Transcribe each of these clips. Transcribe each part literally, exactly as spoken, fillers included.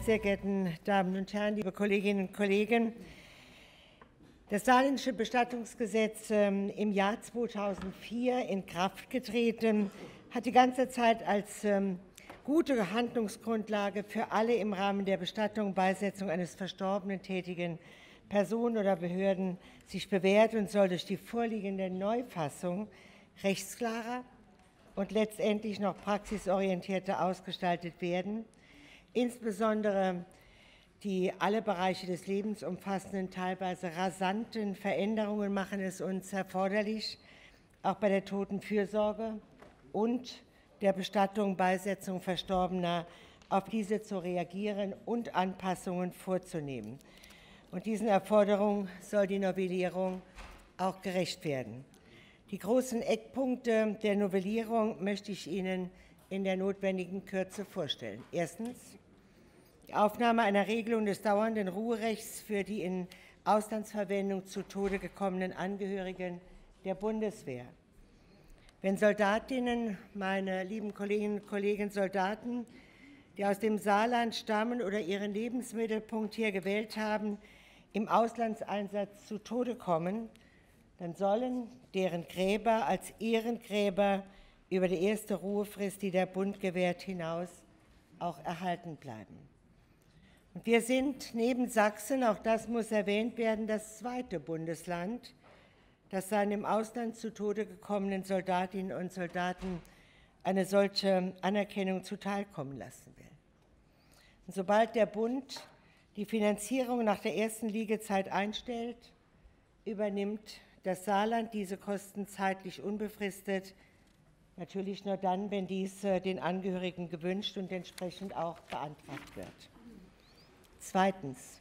sehr geehrten Damen und Herren, liebe Kolleginnen und Kollegen! Das Saarländische Bestattungsgesetz, ähm, im Jahr zweitausendvier in Kraft getreten, hat die ganze Zeit als ähm, gute Handlungsgrundlage für alle im Rahmen der Bestattung, Beisetzung eines Verstorbenen tätigen Personen oder Behörden sich bewährt und soll durch die vorliegende Neufassung rechtsklarer und letztendlich noch praxisorientierter ausgestaltet werden. Insbesondere die alle Bereiche des Lebens umfassenden, teilweise rasanten Veränderungen machen es uns erforderlich, auch bei der Totenfürsorge und der Bestattung, Beisetzung Verstorbener auf diese zu reagieren und Anpassungen vorzunehmen. Und diesen Erforderungen soll die Novellierung auch gerecht werden. Die großen Eckpunkte der Novellierung möchte ich Ihnen in der notwendigen Kürze vorstellen. Erstens die Aufnahme einer Regelung des dauernden Ruherechts für die in Auslandsverwendung zu Tode gekommenen Angehörigen der Bundeswehr. Wenn Soldatinnen, meine lieben Kolleginnen und Kollegen, Soldaten, die aus dem Saarland stammen oder ihren Lebensmittelpunkt hier gewählt haben, im Auslandseinsatz zu Tode kommen, dann sollen deren Gräber als Ehrengräber über die erste Ruhefrist, die der Bund gewährt, hinaus auch erhalten bleiben. Und wir sind neben Sachsen, auch das muss erwähnt werden, das zweite Bundesland, das seinen im Ausland zu Tode gekommenen Soldatinnen und Soldaten eine solche Anerkennung zuteilkommen lassen will. Und sobald der Bund die Finanzierung nach der ersten Liegezeit einstellt, übernimmt das Saarland diese Kosten zeitlich unbefristet, natürlich nur dann, wenn dies den Angehörigen gewünscht und entsprechend auch beantragt wird. Zweitens.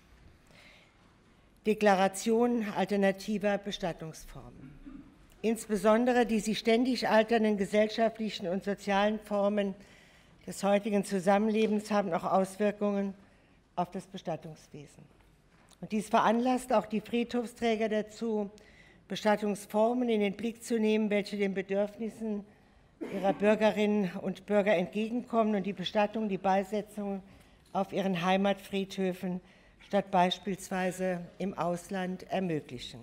Deklaration alternativer Bestattungsformen. Insbesondere die sich ständig alternden gesellschaftlichen und sozialen Formen des heutigen Zusammenlebens haben auch Auswirkungen auf das Bestattungswesen. Und dies veranlasst auch die Friedhofsträger dazu, Bestattungsformen in den Blick zu nehmen, welche den Bedürfnissen ihrer Bürgerinnen und Bürger entgegenkommen und die Bestattung, die Beisetzung auf ihren Heimatfriedhöfen statt beispielsweise im Ausland ermöglichen.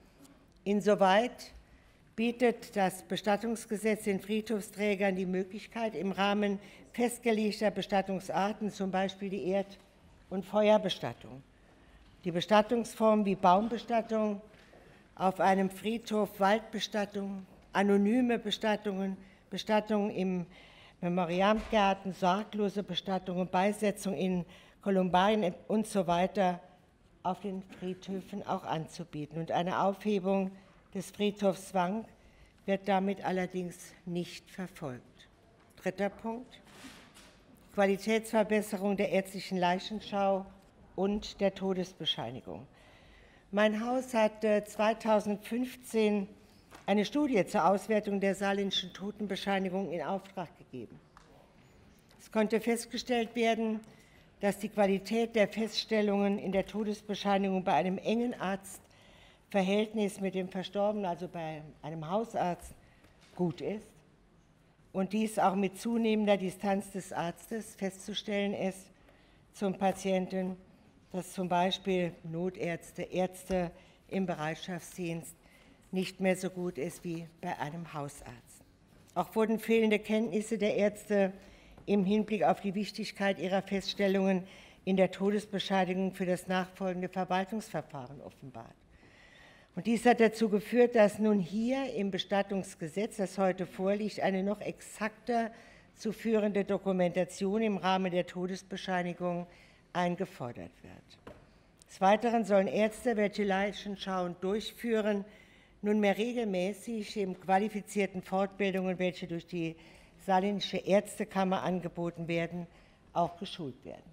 Insoweit bietet das Bestattungsgesetz den Friedhofsträgern die Möglichkeit, im Rahmen festgelegter Bestattungsarten, zum Beispiel die Erd- und Feuerbestattung, die Bestattungsformen wie Baumbestattung, auf einem Friedhof Waldbestattung, anonyme Bestattungen, Bestattungen im Memorialgarten, sorglose Bestattungen, Beisetzung in Kolumbarien und so weiter auf den Friedhöfen auch anzubieten. Und eine Aufhebung des Friedhofszwangs wird damit allerdings nicht verfolgt. Dritter Punkt: Qualitätsverbesserung der ärztlichen Leichenschau und der Todesbescheinigung. Mein Haus hat zweitausendfünfzehn eine Studie zur Auswertung der saarländischen Totenbescheinigung in Auftrag gegeben. Es konnte festgestellt werden, dass die Qualität der Feststellungen in der Todesbescheinigung bei einem engen Arztverhältnis mit dem Verstorbenen, also bei einem Hausarzt, gut ist und dies auch mit zunehmender Distanz des Arztes festzustellen ist zum Patienten, dass zum Beispiel Notärzte, Ärzte im Bereitschaftsdienst nicht mehr so gut ist wie bei einem Hausarzt. Auch wurden fehlende Kenntnisse der Ärzte im Hinblick auf die Wichtigkeit ihrer Feststellungen in der Todesbescheinigung für das nachfolgende Verwaltungsverfahren offenbart. Und dies hat dazu geführt, dass nun hier im Bestattungsgesetz, das heute vorliegt, eine noch exakter zu führende Dokumentation im Rahmen der Todesbescheinigung eingefordert wird. Des Weiteren sollen Ärzte, welche Leichenschauen durchführen, nunmehr regelmäßig in qualifizierten Fortbildungen, welche durch die Saarländische Ärztekammer angeboten werden, auch geschult werden.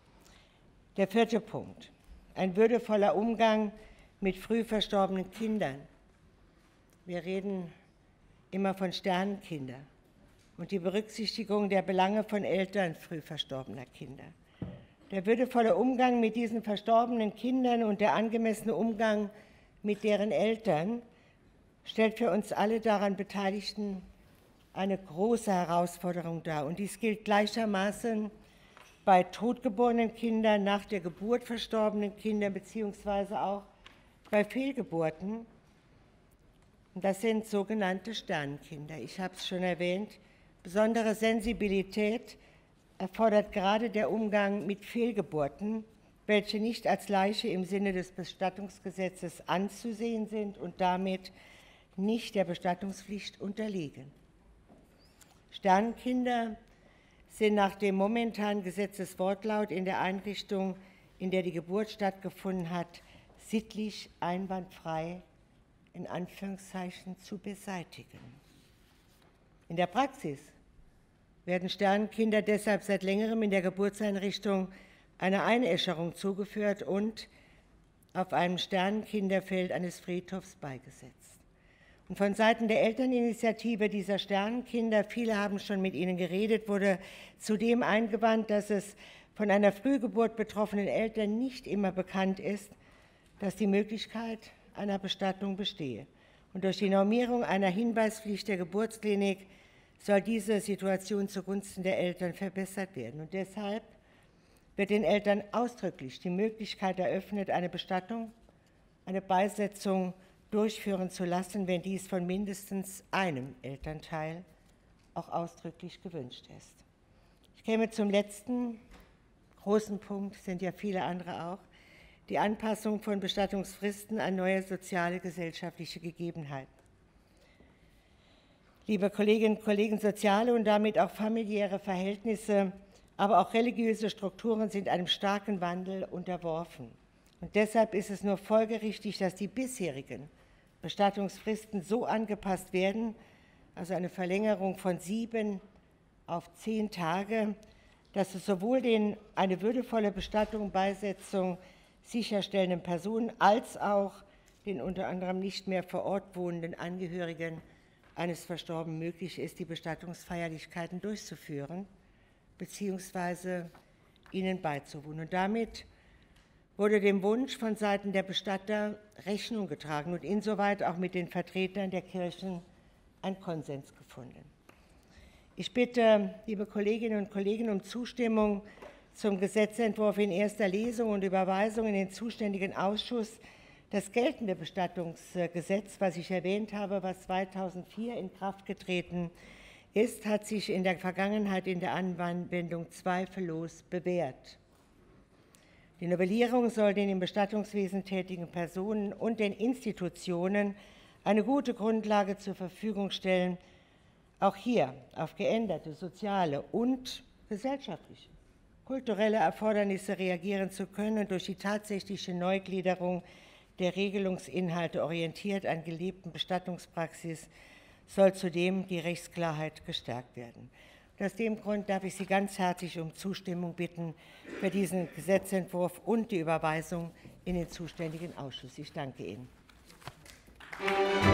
Der vierte Punkt: Ein würdevoller Umgang mit früh verstorbenen Kindern. Wir reden immer von Sternenkindern und die Berücksichtigung der Belange von Eltern früh verstorbener Kinder. Der würdevolle Umgang mit diesen verstorbenen Kindern und der angemessene Umgang mit deren Eltern stellt für uns alle daran Beteiligten eine große Herausforderung dar. Und dies gilt gleichermaßen bei totgeborenen Kindern, nach der Geburt verstorbenen Kindern beziehungsweise auch bei Fehlgeburten. Das sind sogenannte Sternenkinder. Ich habe es schon erwähnt, besondere Sensibilität erfordert gerade der Umgang mit Fehlgeburten, welche nicht als Leiche im Sinne des Bestattungsgesetzes anzusehen sind und damit nicht der Bestattungspflicht unterliegen. Sternenkinder sind nach dem momentanen Gesetzeswortlaut in der Einrichtung, in der die Geburt stattgefunden hat, sittlich einwandfrei in Anführungszeichen zu beseitigen. In der Praxis werden Sternenkinder deshalb seit längerem in der Geburtseinrichtung eine Einäscherung zugeführt und auf einem Sternenkinderfeld eines Friedhofs beigesetzt. Und von Seiten der Elterninitiative dieser Sternenkinder, viele haben schon mit ihnen geredet, wurde zudem eingewandt, dass es von einer Frühgeburt betroffenen Eltern nicht immer bekannt ist, dass die Möglichkeit einer Bestattung bestehe. Und durch die Normierung einer Hinweispflicht der Geburtsklinik soll diese Situation zugunsten der Eltern verbessert werden. Und deshalb wird den Eltern ausdrücklich die Möglichkeit eröffnet, eine Bestattung, eine Beisetzung durchführen zu lassen, wenn dies von mindestens einem Elternteil auch ausdrücklich gewünscht ist. Ich käme zum letzten großen Punkt, sind ja viele andere auch, die Anpassung von Bestattungsfristen an neue soziale, gesellschaftliche Gegebenheiten. Liebe Kolleginnen und Kollegen, soziale und damit auch familiäre Verhältnisse, aber auch religiöse Strukturen sind einem starken Wandel unterworfen. Und deshalb ist es nur folgerichtig, dass die bisherigen Bestattungsfristen so angepasst werden, also eine Verlängerung von sieben auf zehn Tage, dass es sowohl den eine würdevolle Bestattung, Beisetzung sicherstellenden Personen als auch den unter anderem nicht mehr vor Ort wohnenden Angehörigen eines Verstorbenen möglich ist, die Bestattungsfeierlichkeiten durchzuführen bzw. ihnen beizuwohnen. Und damit wurde dem Wunsch von Seiten der Bestatter Rechnung getragen und insoweit auch mit den Vertretern der Kirchen ein Konsens gefunden. Ich bitte, liebe Kolleginnen und Kollegen, um Zustimmung zum Gesetzentwurf in erster Lesung und Überweisung in den zuständigen Ausschuss. Das geltende Bestattungsgesetz, was ich erwähnt habe, was zweitausendvier in Kraft getreten ist, hat sich in der Vergangenheit in der Anwendung zweifellos bewährt. Die Novellierung soll den im Bestattungswesen tätigen Personen und den Institutionen eine gute Grundlage zur Verfügung stellen, auch hier auf geänderte soziale und gesellschaftliche, kulturelle Erfordernisse reagieren zu können und durch die tatsächliche Neugliederung der Regelungsinhalte orientiert an gelebten Bestattungspraxis soll zudem die Rechtsklarheit gestärkt werden. Und aus dem Grund darf ich Sie ganz herzlich um Zustimmung bitten für diesen Gesetzentwurf und die Überweisung in den zuständigen Ausschuss. Ich danke Ihnen.